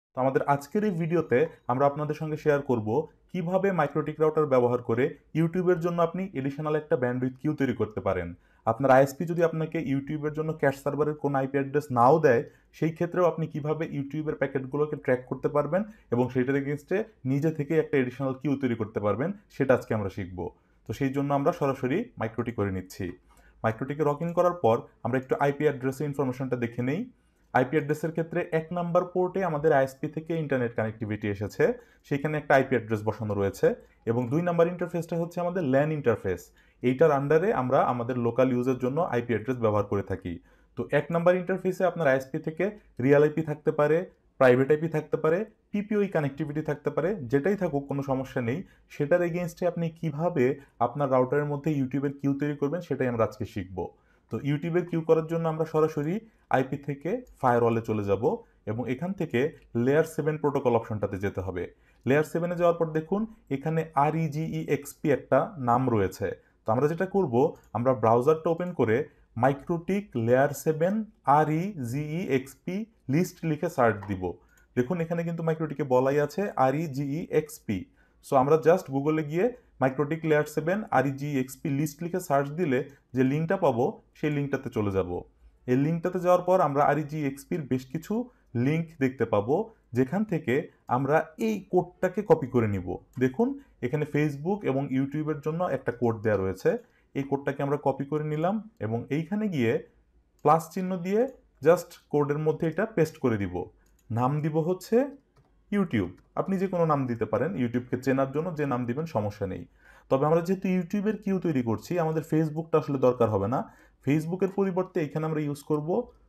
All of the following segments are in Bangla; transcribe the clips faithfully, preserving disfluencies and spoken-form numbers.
তো আমাদের আজকের এই ভিডিওতে আমরা আপনাদের সঙ্গে শেয়ার করব কিভাবে মাইক্রোটিক রাউটার ব্যবহার করে ইউটিউবের জন্য আপনি এডিশনাল একটা ব্যান্ডউইথ কিউ তৈরি করতে পারেন। আপনার আইএসপি যদি আপনাকে ইউটিউবের জন্য ক্যাশ সার্ভারের কোনো আইপি অ্যাড্রেস নাও দেয়, সেই ক্ষেত্রেও আপনি কিভাবে ইউটিউবের প্যাকেটগুলোকে ট্র্যাক করতে পারবেন এবং সেটার এগেনস্টে নিজে থেকে একটা এডিশনাল কিউ তৈরি করতে পারবেন, সেটা আজকে আমরা শিখব। তো সেই জন্য আমরা সরাসরি মাইক্রোটিক করে নিচ্ছি। মাইক্রোটিকে লগ ইন করার পর আমরা একটু আইপি অ্যাড্রেসের ইনফরমেশনটা দেখে নেই। আইপি অ্যাড্রেসের ক্ষেত্রে এক নাম্বার পোর্টে আমাদের আইএসপি থেকে ইন্টারনেট কানেক্টিভিটি এসেছে, সেখানে একটা আইপি অ্যাড্রেস বসানো রয়েছে। এবং দুই নাম্বার ইন্টারফেসটা হচ্ছে আমাদের ল্যান ইন্টারফেস। এইটার আন্ডারে আমরা আমাদের লোকাল ইউজের জন্য আইপি অ্যাড্রেস ব্যবহার করে থাকি। তো এক নাম্বার ইন্টারফেসে আপনার আইএসপি থেকে রিয়েল আইপি থাকতে পারে, প্রাইভেট আইপি থাকতে পারে, পিপিওই কানেক্টিভিটি থাকতে পারে, যেটাই থাকুক কোনো সমস্যা নেই। সেটার এগেনস্টে আপনি কিভাবে আপনার রাউটারের মধ্যে ইউটিউবের কিউ তৈরি করবেন সেটাই আমরা আজকে শিখব। তো ইউটিউবের কিউ করার জন্য আমরা সরাসরি আইপি থেকে ফায়ারওয়ালে চলে যাব এবং এখান থেকে লেয়ার সেভেন প্রোটোকল অপশনটাতে যেতে হবে। লেয়ার সেভেনে যাওয়ার পর দেখুন এখানে আর ইজিই এক্সপি একটা নাম রয়েছে। তো আমরা যেটা করব, আমরা ব্রাউজারটা ওপেন করে MikroTik layer seven R E G E X P list লিখে সার্চ দিব। দেখুন এখানে কিন্তু মাইক্রোটিকে বলাই আছে আর ইজিই এক্সপি। সো আমরা জাস্ট গুগলে গিয়ে MikroTik layer seven R E G E X P list লিখে সার্চ দিলে যে লিঙ্কটা পাবো সেই লিঙ্কটাতে চলে যাব। এই লিঙ্কটাতে যাওয়ার পর আমরা আরইজি এক্সপির বেশ কিছু লিঙ্ক দেখতে পাবো, যেখান থেকে আমরা এই কোডটাকে কপি করে নিব। দেখুন এখানে ফেসবুক এবং ইউটিউবের জন্য একটা কোড দেওয়া রয়েছে। এই কোডটাকে আমরা কপি করে নিলাম এবং এইখানে গিয়ে প্লাস চিহ্ন দিয়ে জাস্ট কোডের মধ্যে এটা পেস্ট করে দিব। নাম দিব হচ্ছে ইউটিউব। আপনি যে কোনো নাম দিতে পারেন, ইউটিউবকে চেনার জন্য যে নাম দিবেন সমস্যা নেই। তবে আমরা যেহেতু ইউটিউবের কিউ তৈরি করছি, আমাদের ফেসবুকটা আসলে দরকার হবে না। ফেসবুকের পরিবর্তে এখানে আমরা ইউজ করব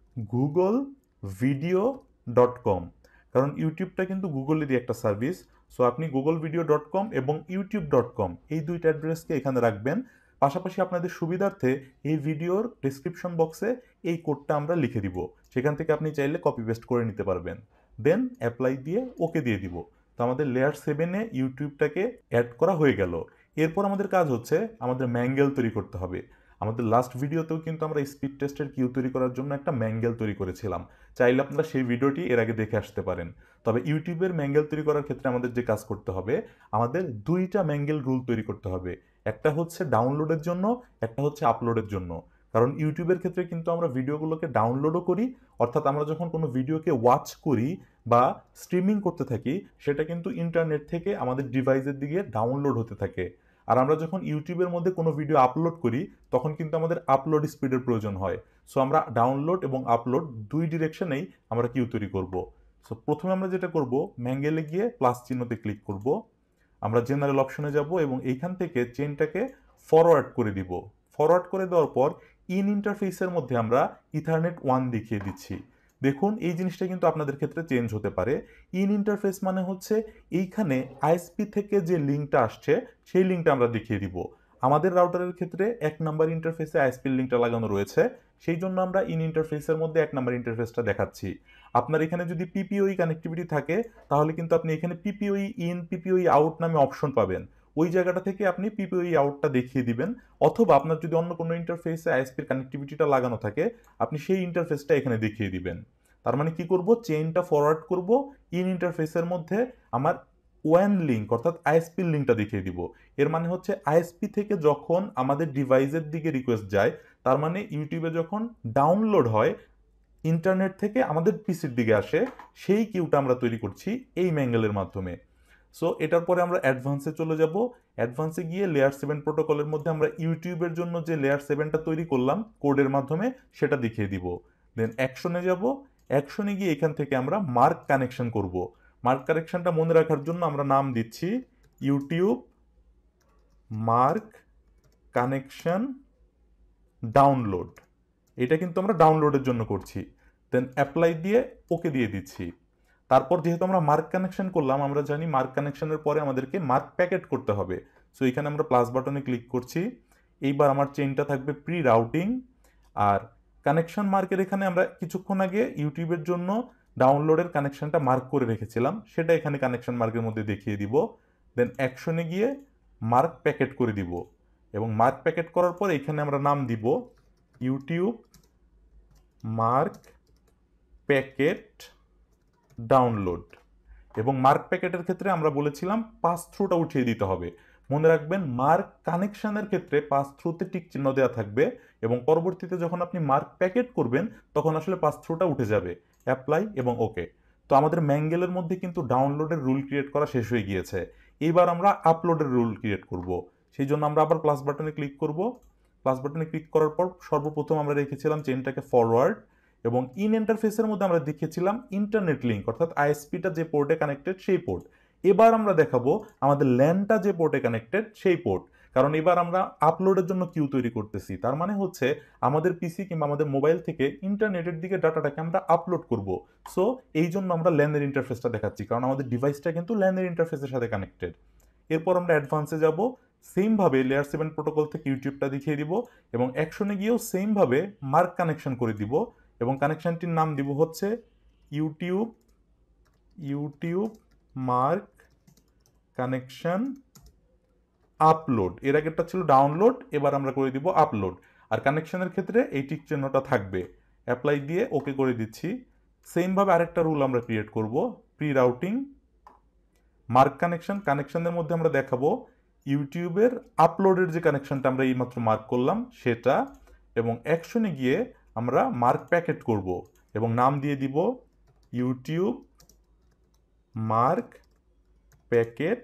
গুগল ভিডিও ডট কম, কারণ ইউটিউবটা কিন্তু গুগলেরই একটা সার্ভিস। সো আপনি গুগল ভিডিও ডট কম এবং ইউটিউব ডট কম এই দুইটা অ্যাড্রেসকে এখানে রাখবেন। পাশাপাশি আপনাদের সুবিধার্থে এই ভিডিওর ডিসক্রিপশন বক্সে এই কোডটা আমরা লিখে দিব, সেখান থেকে আপনি চাইলে কপি পেস্ট করে নিতে পারবেন। দেন অ্যাপ্লাই দিয়ে ওকে দিয়ে দিব। তো আমাদের লেয়ার সেভেনে ইউটিউবটাকে অ্যাড করা হয়ে গেল। এরপর আমাদের কাজ হচ্ছে আমাদের ম্যাঙ্গেল তৈরি করতে হবে। আমাদের লাস্ট ভিডিওতেও কিন্তু আমরা স্পিড টেস্টের কিউ তৈরি করার জন্য একটা ম্যাঙ্গেল তৈরি করেছিলাম। চাইলে আপনারা সেই ভিডিওটি এর আগে দেখে আসতে পারেন। তবে ইউটিউবের ম্যাঙ্গেল তৈরি করার ক্ষেত্রে আমাদের যে কাজ করতে হবে, আমাদের দুইটা ম্যাঙ্গেল রুল তৈরি করতে হবে। একটা হচ্ছে ডাউনলোডের জন্য, একটা হচ্ছে আপলোডের জন্য। কারণ ইউটিউবের ক্ষেত্রে কিন্তু আমরা ভিডিওগুলোকে ডাউনলোডও করি, অর্থাৎ আমরা যখন কোনো ভিডিওকে ওয়াচ করি বা স্ট্রিমিং করতে থাকি, সেটা কিন্তু ইন্টারনেট থেকে আমাদের ডিভাইসের দিকে ডাউনলোড হতে থাকে। আর আমরা যখন ইউটিউবের মধ্যে কোনো ভিডিও আপলোড করি, তখন কিন্তু আমাদের আপলোড স্পিডের প্রয়োজন হয়। সো আমরা ডাউনলোড এবং আপলোড দুই ডিরেকশনেই আমরা কিউ তৈরি করব। সো প্রথমে আমরা যেটা করব, ম্যাঙ্গেলে গিয়ে প্লাস চিহ্নতে ক্লিক করব। আমরা জেনারেল অপশনে যাব এবং এইখান থেকে চেনটাকে ফরওয়ার্ড করে দিব। ফরওয়ার্ড করে দেওয়ার পর ইন ইন্টারফেসের মধ্যে আমরা ইথারনেট ওয়ান দেখিয়ে দিচ্ছি। দেখুন এই জিনিসটা কিন্তু আপনাদের ক্ষেত্রে চেঞ্জ হতে পারে। ইন ইন্টারফেস মানে হচ্ছে এইখানে আইএসপি থেকে যে লিঙ্কটা আসছে সেই লিঙ্কটা আমরা দেখিয়ে দিব। আমাদের রাউটারের ক্ষেত্রে এক নাম্বার ইন্টারফেসে আইএসপির লিঙ্কটা লাগানো রয়েছে, সেই জন্য আমরা ইন ইন্টারফেসের মধ্যে এক নাম্বার ইন্টারফেসটা দেখাচ্ছি। আপনার এখানে যদি পিপিওই কানেক্টিভিটি থাকে, তাহলে কিন্তু আপনি এখানে পিপিওই ইন পিপিওই আউট নামে অপশন পাবেন। ওই জায়গাটা থেকে আপনি পিপিওই আউটটা দেখিয়ে দিবেন। অথবা আপনার যদি অন্য কোনো ইন্টারফেসে আইএসপির কানেক্টিভিটিটা লাগানো থাকে, আপনি সেই ইন্টারফেসটা এখানে দেখিয়ে দিবেন। তার মানে কি করব, চেইনটা ফরওয়ার্ড করব, ইন ইন্টারফেসের মধ্যে আমার ওয়ান লিঙ্ক অর্থাৎ আইএসপির লিঙ্কটা দেখিয়ে দিব। এর মানে হচ্ছে আইএসপি থেকে যখন আমাদের ডিভাইসের দিকে রিকোয়েস্ট যায়, তার মানে ইউটিউবে যখন ডাউনলোড হয় ইন্টারনেট থেকে আমাদের পিসির দিকে আসে, সেই কিউটা আমরা তৈরি করছি এই ম্যাঙ্গেলের মাধ্যমে। সো এটার পরে আমরা অ্যাডভান্সে চলে যাব। অ্যাডভান্সে গিয়ে লেয়ার সেভেন প্রোটোকলের মধ্যে আমরা ইউটিউবের জন্য যে লেয়ার সেভেনটা তৈরি করলাম কোডের মাধ্যমে, সেটা দেখিয়ে দিব। দেন অ্যাকশনে যাব। অ্যাকশনে গিয়ে এখান থেকে আমরা মার্ক কানেকশন করব। মার্ক কানেকশনটা মনে রাখার জন্য আমরা নাম দিচ্ছি ইউটিউব মার্ক কানেকশন ডাউনলোড। এটা কিন্তু আমরা ডাউনলোডের জন্য করছি। দেন অ্যাপ্লাই দিয়ে ওকে দিয়ে দিচ্ছি। তারপর যেহেতু আমরা মার্ক কানেকশন করলাম, আমরা জানি মার্ক কানেকশনের পরে আমাদেরকে মার্ক প্যাকেট করতে হবে। সো এখানে আমরা প্লাস বাটনে ক্লিক করছি। এইবার আমার চেইনটা থাকবে প্রি রাউটিং। আর কানেকশন মার্কের এখানে আমরা কিছুক্ষণ আগে ইউটিউবের জন্য ডাউনলোডের কানেকশনটা মার্ক করে রেখেছিলাম, সেটা এখানে কানেকশন মার্কের মধ্যে দেখিয়ে দিব। দেন অ্যাকশনে গিয়ে মার্ক প্যাকেট করে দিব এবং মার্ক প্যাকেট করার পর এখানে আমরা নাম দিব ইউটিউব মার্ক প্যাকেট ডাউনলোড। এবং মার্ক প্যাকেটের ক্ষেত্রে আমরা বলেছিলাম পাস থ্রুটা উঠিয়ে দিতে হবে। মনে রাখবেন মার্ক কানেকশনের ক্ষেত্রে পাস থ্রুতে টিক চিহ্ন দেওয়া থাকবে এবং পরবর্তীতে যখন আপনি মার্ক প্যাকেট করবেন তখন আসলে পাস থ্রুটা উঠে যাবে। অ্যাপ্লাই এবং ওকে। তো আমাদের ম্যাঙ্গেলের মধ্যে কিন্তু ডাউনলোডের রুল ক্রিয়েট করা শেষ হয়ে গিয়েছে। এইবার আমরা আপলোডের রুল ক্রিয়েট করব। সেই জন্য আমরা আবার প্লাস বাটনে ক্লিক করব। প্লাস বাটনে ক্লিক করার পর সর্বপ্রথম আমরা রেখেছিলাম চেনটাকে ফরওয়ার্ড এবং ইন ইন্টারফেসের মধ্যে আমরা দেখেছিলাম ইন্টারনেট লিঙ্ক, অর্থাৎ আইএসপিটা যে পোর্টে কানেক্টেড সেই পোর্ট। এবার আমরা দেখাবো আমাদের ল্যানটা যে পোর্টে কানেক্টেড সেই পোর্ট, কারণ এবার আমরা আপলোডের জন্য কিউ তৈরি করতেছি। তার মানে হচ্ছে আমাদের পিসি কিংবা আমাদের মোবাইল থেকে ইন্টারনেটের দিকে ডাটাটাকে আমরা আপলোড করব। সো এই জন্য আমরা ল্যানের ইন্টারফেসটা দেখাচ্ছি, কারণ আমাদের ডিভাইসটা কিন্তু ল্যানের ইন্টারফেসের সাথে কানেক্টেড। এরপর আমরা অ্যাডভান্সে যাব, সেমভাবে লেয়ার সেভেন প্রোটোকল থেকে ইউটিউবটা দেখিয়ে দিব এবং অ্যাকশনে গিয়েও সেমভাবে মার্ক কানেকশন করে দিব এবং কানেকশনটির নাম দিব হচ্ছে YouTube YouTube mark connection upload. এর আগেরটা ছিল ডাউনলোড, এবার আমরা করে দিব আপলোড। আর কানেকশনের ক্ষেত্রে এই টিক চিহ্নটা থাকবে। অ্যাপ্লাই দিয়ে ওকে করে দিচ্ছি। সেমভাবে আরেকটা রুল আমরা ক্রিয়েট করব, প্রি রাউটিং মার্ক কানেকশন। কানেকশনের মধ্যে আমরা দেখাবো ইউটিউবের আপলোডের যে কানেকশনটা আমরা এইমাত্র মার্ক করলাম সেটা, এবং অ্যাকশনে গিয়ে আমরা মার্ক প্যাকেট করব এবং নাম দিয়ে দিব ইউটিউব মার্ক প্যাকেট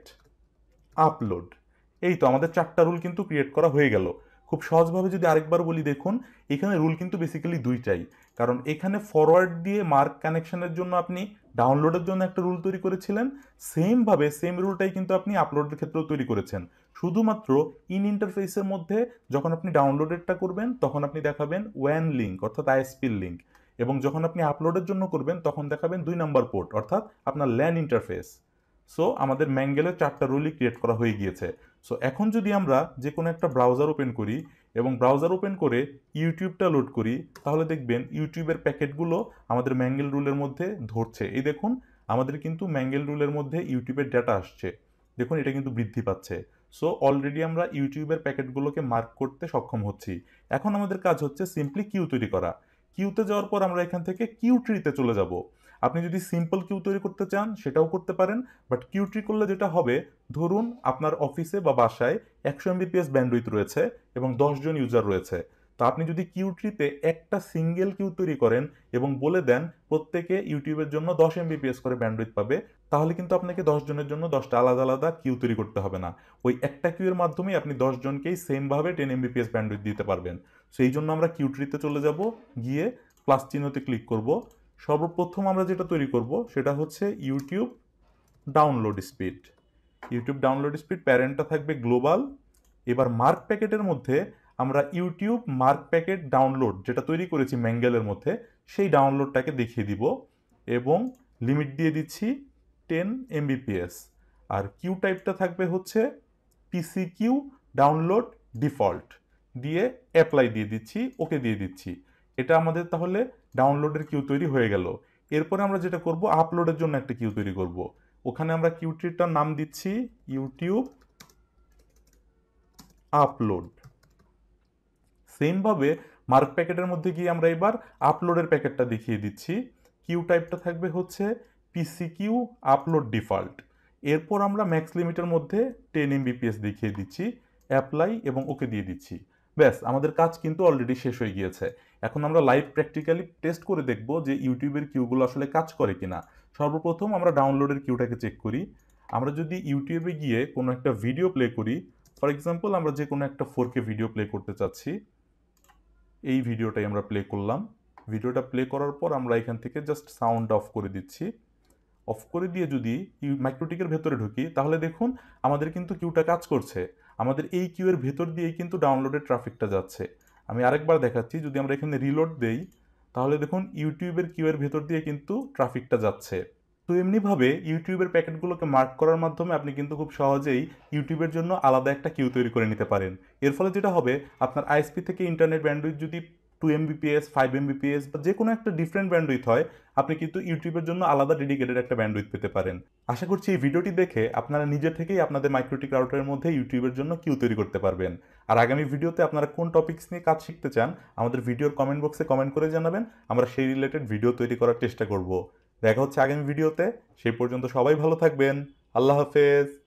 আপলোড। এই তো আমাদের চারটা রুল কিন্তু ক্রিয়েট করা হয়ে গেল। খুব সহজভাবে যদি আরেকবার বলি, দেখুন এখানে রুল কিন্তু বেসিক্যালি দুইটাই, কারণ এখানে ফরওয়ার্ড দিয়ে মার্ক কানেকশনের জন্য আপনি ডাউনলোডের জন্য একটা রুল তৈরি করেছিলেন, সেমভাবে সেম রুলটাই কিন্তু আপনি আপলোডের ক্ষেত্রেও তৈরি করেছেন। শুধুমাত্র ইন ইন্টারফেসের মধ্যে যখন আপনি ডাউনলোডেরটা করবেন তখন আপনি দেখাবেন ওয়ান লিঙ্ক অর্থাৎ আইএসপির লিঙ্ক, এবং যখন আপনি আপলোডের জন্য করবেন তখন দেখাবেন দুই নাম্বার পোর্ট অর্থাৎ আপনার ল্যান ইন্টারফেস। সো আমাদের ম্যাঙ্গেলের চারটা রুলই ক্রিয়েট করা হয়ে গিয়েছে। সো এখন যদি আমরা যে কোনো একটা ব্রাউজার ওপেন করি এবং ব্রাউজার ওপেন করে ইউটিউবটা লোড করি, তাহলে দেখবেন ইউটিউবের প্যাকেটগুলো আমাদের ম্যাঙ্গেল রুলের মধ্যে ধরছে। এই দেখুন আমাদের কিন্তু ম্যাঙ্গেল রুলের মধ্যে ইউটিউবের ডেটা আসছে, দেখুন এটা কিন্তু বৃদ্ধি পাচ্ছে। সো অলরেডি আমরা ইউটিউবের প্যাকেটগুলোকে মার্ক করতে সক্ষম হচ্ছি। এখন আমাদের কাজ হচ্ছে সিম্পলি কিউ তৈরি করা। কিউতে যাওয়ার পর আমরা এখান থেকে কিউ ট্রিতে চলে যাব। আপনি যদি সিম্পল কিউ তৈরি করতে চান সেটাও করতে পারেন, বাট কিউ ট্রি করলে যেটা হবে, ধরুন আপনার অফিসে বা বাসায় একশো এমবিপিএস ব্যান্ডউইথ রয়েছে এবং দশ জন ইউজার রয়েছে। তো আপনি যদি কিউ ট্রিতে একটা সিঙ্গেল কিউ তৈরি করেন এবং বলে দেন প্রত্যেকে ইউটিউবের জন্য দশ এমবিপিএস করে ব্যান্ডউইথ পাবে, তাহলে কিন্তু আপনাকে দশ জনের জন্য দশটা আলাদা আলাদা কিউ তৈরি করতে হবে না। ওই একটা কিউ এর মাধ্যমেই আপনি দশ জনকেই সেমভাবে টেন এমবিপিএস ব্যান্ডউইথ দিতে পারবেন। সেই জন্য আমরা কিউ ট্রিতে চলে যাব, গিয়ে প্লাস চিহ্নতে ক্লিক করব। সর্বপ্রথম আমরা যেটা তৈরি করব সেটা হচ্ছে YouTube download speed. YouTube download speed প্যারেন্টটা থাকবে গ্লোবাল। এবার মার্ক প্যাকেটের মধ্যে আমরা ইউটিউব মার্ক প্যাকেট ডাউনলোড যেটা তৈরি করেছি ম্যাঙ্গেলের মধ্যে সেই ডাউনলোডটাকে দেখিয়ে দিব এবং লিমিট দিয়ে দিচ্ছি টেন এমবিপিএস। আর কিউ টাইপটা থাকবে হচ্ছে পিসি কিউ ডাউনলোড ডিফল্ট, দিয়ে অ্যাপ্লাই দিয়ে দিচ্ছি, ওকে দিয়ে দিচ্ছি। এটা আমাদের তাহলে ডাউনলোডের কিউ তৈরি হয়ে গেল। এরপরে আমরা যেটা করব, আপলোডের জন্য একটা কিউ তৈরি করব। ওখানে আমরা কিউ ট্রিটার নাম দিচ্ছি ইউটিউব আপলোড। সেমভাবে মার্ক প্যাকেটের মধ্যে গিয়ে আমরা এবার আপলোডের প্যাকেটটা দেখিয়ে দিচ্ছি। কিউ টাইপটা থাকবে হচ্ছে পিসি কিউ আপলোড ডিফল্ট। এরপর আমরা ম্যাক্স লিমিটের মধ্যে টেন এমবিপিএস দেখিয়ে দিচ্ছি, অ্যাপ্লাই এবং ওকে দিয়ে দিচ্ছি। ব্যাস আমাদের কাজ কিন্তু অলরেডি শেষ হয়ে গিয়েছে। এখন আমরা লাইভ প্র্যাকটিক্যালি টেস্ট করে দেখব যে ইউটিউবের কিউগুলো আসলে কাজ করে কিনা। সর্বপ্রথম আমরা ডাউনলোডের কিউটাকে চেক করি। আমরা যদি ইউটিউবে গিয়ে কোনো একটা ভিডিও প্লে করি, ফর এক্সাম্পল আমরা যে কোনো একটা ফোর কে ভিডিও প্লে করতে চাচ্ছি, এই ভিডিওটাই আমরা প্লে করলাম। ভিডিওটা প্লে করার পর আমরা এখান থেকে জাস্ট সাউন্ড অফ করে দিচ্ছি। অফ করে দিয়ে যদি মাইক্রোটিকের ভেতরে ঢুকি, তাহলে দেখুন আমাদের কিন্তু কিউটা কাজ করছে। আমাদের এই কিউ এর ভেতর দিয়েই কিন্তু ডাউনলোডের ট্রাফিকটা যাচ্ছে। আমি আরেকবার দেখাচ্ছি, যদি আমরা এখানে রিলোড দেই তাহলে দেখুন ইউটিউবের কিউ এর ভেতর দিয়ে কিন্তু ট্রাফিকটা যাচ্ছে। তো এমনিভাবে ইউটিউবের প্যাকেটগুলোকে মার্ক করার মাধ্যমে আপনি কিন্তু খুব সহজেই ইউটিউবের জন্য আলাদা একটা কিউ তৈরি করে নিতে পারেন। এর ফলে যেটা হবে, আপনার আইএসপি থেকে ইন্টারনেট ব্যান্ডউইথ যদি টু এমবিপিএস ফাইভ এমবিপিএস বা যে কোনো একটা ডিফারেন্ট ব্যান্ডউইথ হয়, আপনি কিন্তু ইউটিউবের জন্য আলাদা ডেডিকেটেড একটা ব্যান্ডউইথ পেতে পারেন। আশা করছি এই ভিডিওটি দেখে আপনারা নিজে থেকেই আপনাদের মাইক্রোটিক রাউটারের মধ্যে ইউটিউবের জন্য কিউ তৈরি করতে পারবেন। আর আগামী ভিডিওতে আপনারা কোন টপিকস নিয়ে কাজ শিখতে চান আমাদের ভিডিওর কমেন্ট বক্সে কমেন্ট করে জানাবেন, আমরা সেই রিলেটেড ভিডিও তৈরি করার চেষ্টা করব। দেখা হচ্ছে আগামী ভিডিওতে। সেই পর্যন্ত সবাই ভালো থাকবেন। আল্লাহ হাফেজ।